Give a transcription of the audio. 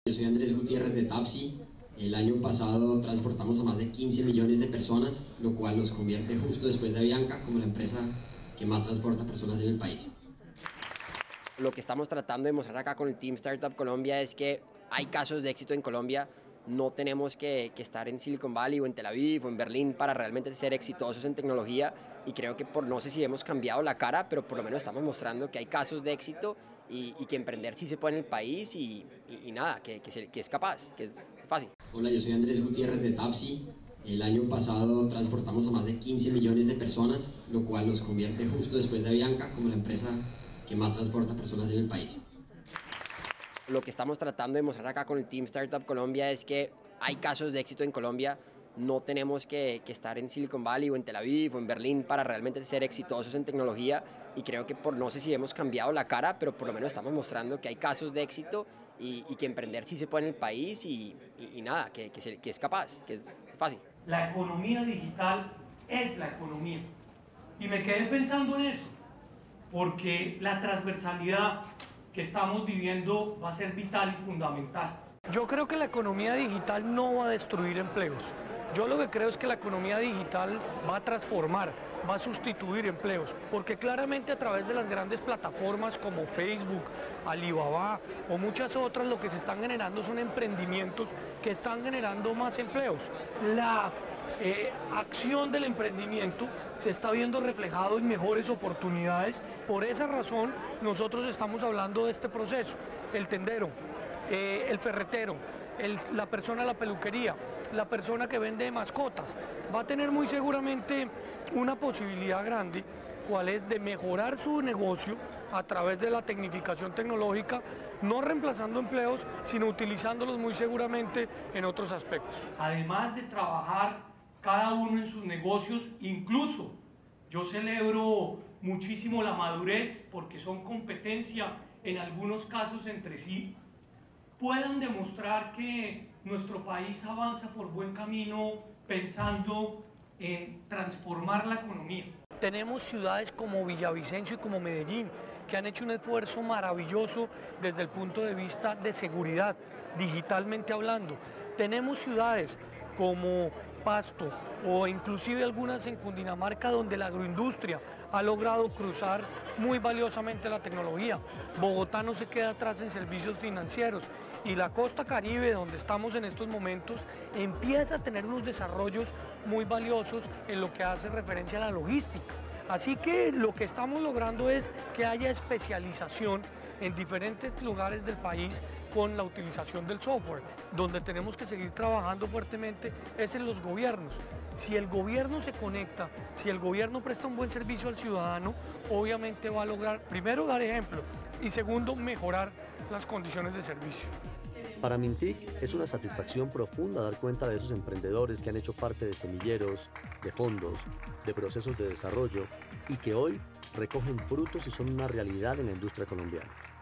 Yo soy Andrés Gutiérrez de Tapsi. El año pasado transportamos a más de 15 millones de personas, lo cual nos convierte justo después de Avianca como la empresa que más transporta personas en el país. Lo que estamos tratando de mostrar acá con el Team Startup Colombia es que hay casos de éxito en Colombia. No tenemos que estar en Silicon Valley o en Tel Aviv o en Berlín para realmente ser exitosos en tecnología, y creo que no sé si hemos cambiado la cara, pero por lo menos estamos mostrando que hay casos de éxito y que emprender sí se puede en el país y nada, que es capaz, que es fácil. Hola, yo soy Andrés Gutiérrez de Tapsi. El año pasado transportamos a más de 15 millones de personas, lo cual nos convierte justo después de Avianca como la empresa que más transporta personas en el país. Lo que estamos tratando de mostrar acá con el Team Startup Colombia es que hay casos de éxito en Colombia. No tenemos que estar en Silicon Valley o en Tel Aviv o en Berlín para realmente ser exitosos en tecnología, y creo que no sé si hemos cambiado la cara, pero por lo menos estamos mostrando que hay casos de éxito y que emprender sí se puede en el país y nada, que es capaz, que es fácil. La economía digital es la economía. Y me quedé pensando en eso, porque la transversalidad que estamos viviendo va a ser vital y fundamental. Yo creo que la economía digital no va a destruir empleos. Yo lo que creo es que la economía digital va a transformar, va a sustituir empleos, porque claramente a través de las grandes plataformas como Facebook, Alibaba o muchas otras, lo que se están generando son emprendimientos que están generando más empleos. La acción del emprendimiento se está viendo reflejado en mejores oportunidades. Por esa razón nosotros estamos hablando de este proceso. El tendero, el ferretero, la persona de la peluquería, la persona que vende mascotas, va a tener muy seguramente una posibilidad grande, cuál es de mejorar su negocio a través de la tecnificación tecnológica, no reemplazando empleos, sino utilizándolos muy seguramente en otros aspectos. Además de trabajar cada uno en sus negocios, incluso yo celebro muchísimo la madurez, porque son competencia en algunos casos entre sí, puedan demostrar que nuestro país avanza por buen camino pensando en transformar la economía. Tenemos ciudades como Villavicencio y como Medellín que han hecho un esfuerzo maravilloso desde el punto de vista de seguridad, digitalmente hablando. Tenemos ciudades como Pasto o inclusive algunas en Cundinamarca donde la agroindustria ha logrado cruzar muy valiosamente la tecnología. Bogotá no se queda atrás en servicios financieros, y la costa Caribe, donde estamos en estos momentos, empieza a tener unos desarrollos muy valiosos en lo que hace referencia a la logística. Así que lo que estamos logrando es que haya especialización en diferentes lugares del país con la utilización del software. Donde tenemos que seguir trabajando fuertemente es en los gobiernos. Si el gobierno se conecta, si el gobierno presta un buen servicio al ciudadano, obviamente va a lograr, primero, dar ejemplo, y segundo, mejorar las condiciones de servicio. Para Mintic es una satisfacción profunda dar cuenta de esos emprendedores que han hecho parte de semilleros, de fondos, de procesos de desarrollo y que hoy recogen frutos y son una realidad en la industria colombiana.